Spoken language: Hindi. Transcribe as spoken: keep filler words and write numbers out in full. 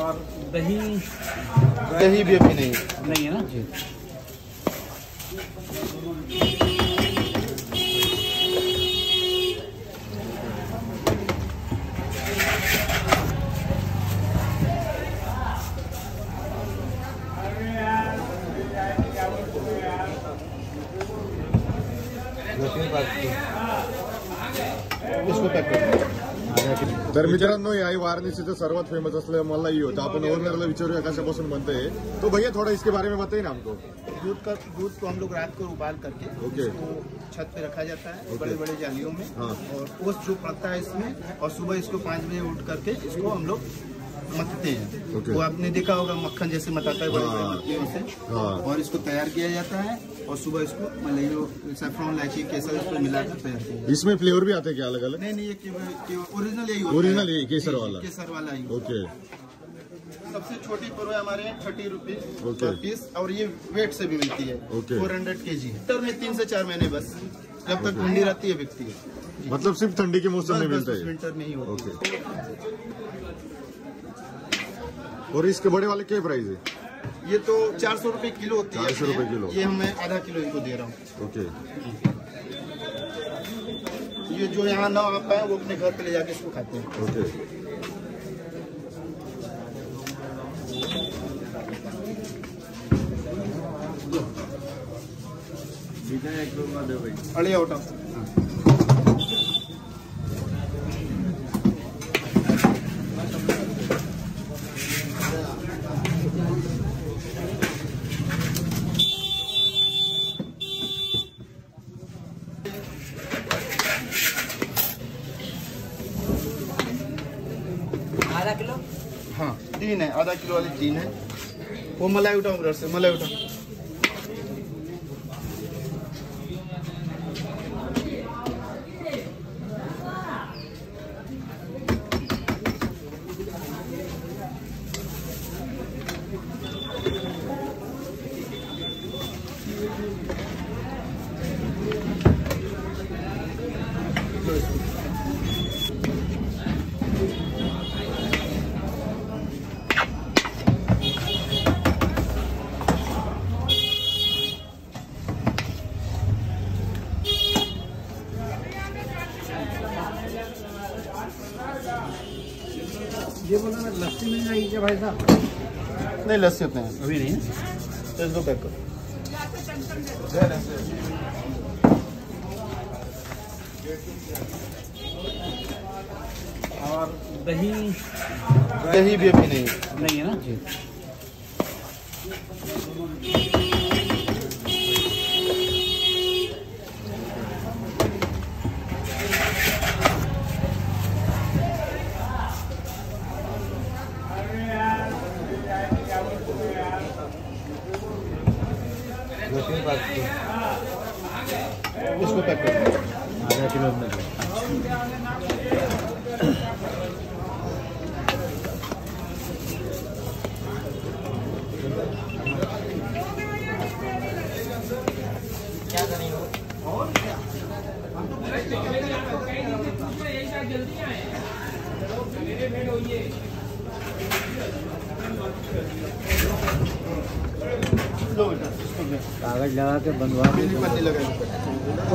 और दही दही भी अभी नहीं है नहीं है ना जी। इसको पैक कर। तर मित्रांनो, याही वाराणसीचं सर्वात फेमस असलेलं मलाई होतं. आपण ओनरला विचारूया कशापासून बनतंय. तो भैया थोड़ा इसके बारे में बताइए ना हमको. दूध का दूध को हम लोग रात को उबाल करके ओके इसको छत पे रखा जाता है बड़े बड़े जालियों में। हाँ. और ओस जो पड़ता है इसमें, और सुबह इसको पाँच बजे उठ करके इसको हम लोग मथते हैं। ओके. वो आपने देखा होगा मक्खन जैसे मताता है बड़े बड़े हाँ. मक्खियों से। हाँ. और इसको तैयार किया जाता है और सुबह इसको मलाइयो सैफरॉन इलायची केसर इसको मिलाकर तैयार किया जाता है। इसमें फ्लेवर भी आते हैं क्या अलग अलग? नहीं नहीं, ये ओरिजिनल यही होता है। ओरिजिनल यही केसर वाला केसर वाला ही। ओके. सबसे छोटी परवा हमारे यहाँ थर्टी रुपीज ओके. पीस, और ये वेट से भी मिलती है। ओके. फोर हंड्रेड के जी है। में तीन से चार महीने बस, जब तक ठंडी रहती है बिकती है। मतलब सिर्फ ठंडी के मौसम में मिलता है. विंटर में ही होता ओके. और इसके बड़े वाले क्या प्राइस है? ये तो चार सौ रूपये किलो होती है। चार सौ रुपये किलो. ये मैं आधा किलो इनको दे रहा हूँ। ओके. ये जो यहाँ ना आ पाए वो अपने घर पे ले जाके इसको खाते हैं। ओके. अड़े आउट आधा किलो। हाँ, तीन है, आधा किलो वाली तीन है। वो मलाई उठाओ उधर से, मलाई उठाओ। ये बोला ना लस्सी मिल जाएगी क्या भाई साहब? नहीं, लस्सी उतने हैं अभी नहीं है। तो इसको पैक करो। और दही दही भी अभी नहीं है नहीं है ना जी। इसको पैक करो। आधा किलो में क्या करेंगे और क्या लो बेटा, इसको कागज लगा के बनवा पत्ती लगा।